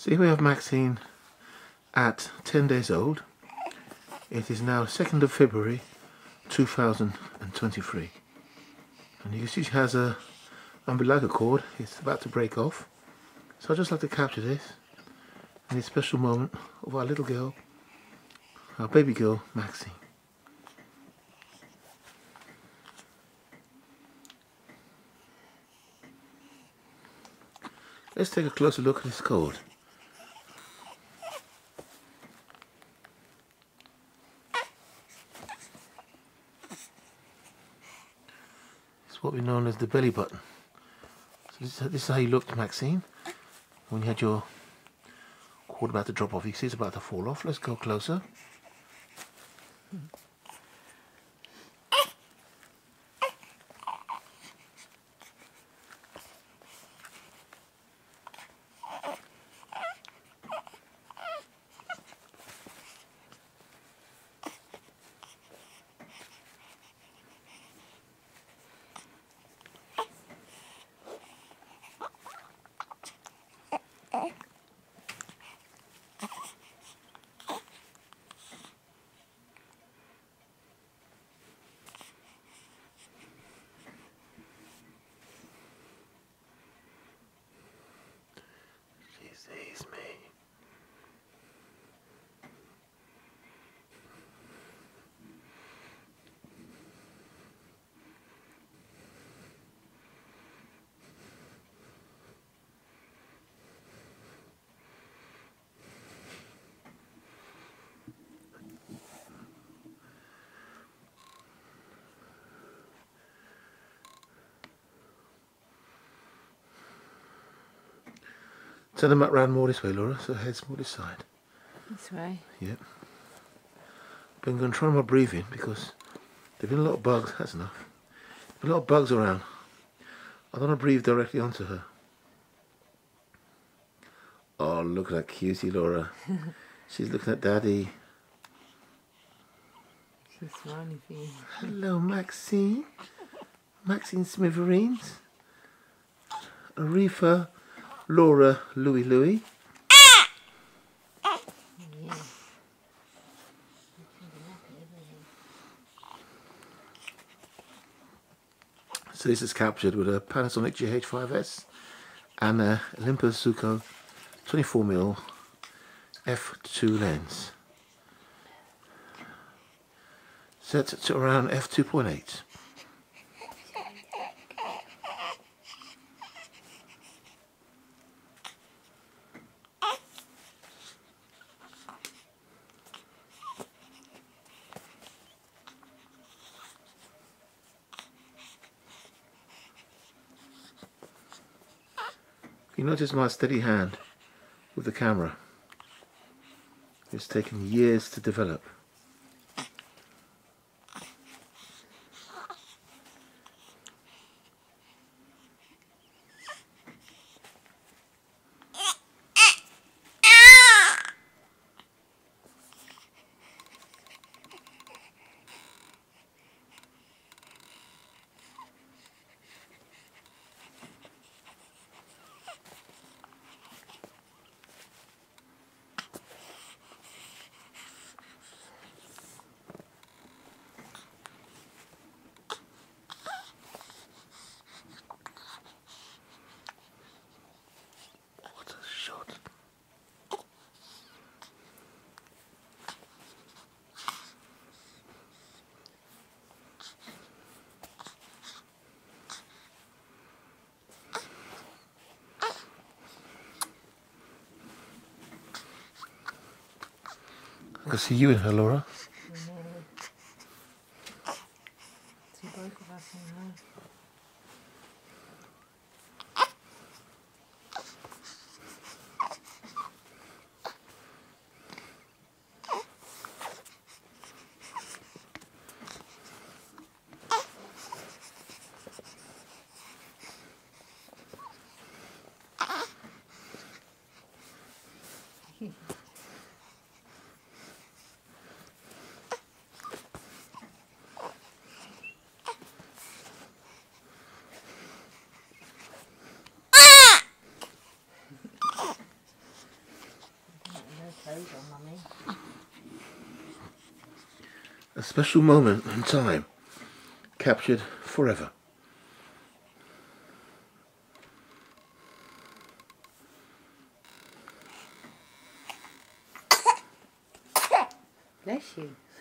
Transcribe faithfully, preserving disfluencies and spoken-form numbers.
So here we have Maxine at ten days old. It is now second of February two thousand twenty-three. And you can see she has a umbilical cord. It's about to break off. So I'd just like to capture this in this special moment of our little girl, our baby girl, Maxine. Let's take a closer look at this cord. It's what we know as the belly button. So this, this is how you looked, Maxine, when you had your cord about to drop off. You see it's about to fall off. Let's go closer. She sees me. Turn them back round more this way, Laura, so head's more this side. This way? Yep. But I'm going to try my breathing because there have been a lot of bugs. That's enough. There have been a lot of bugs around. I don't want to breathe directly onto her. Oh, look at that cutie, Laura. She's looking at Daddy. She's smiling for you. Hello, Maxine. Maxine Smithreens. Aretha. Laura, Louie, Louie. Yeah. So this is captured with a Panasonic G H five S and a Olympus Zuko twenty-four millimeter f two lens. Set to around f two point eight. You notice my steady hand with the camera. It's taken years to develop. I can see you in her, Laura. Mm-hmm. See both of us in there. Clothes on, Mummy. A special moment in time, captured forever. Bless you.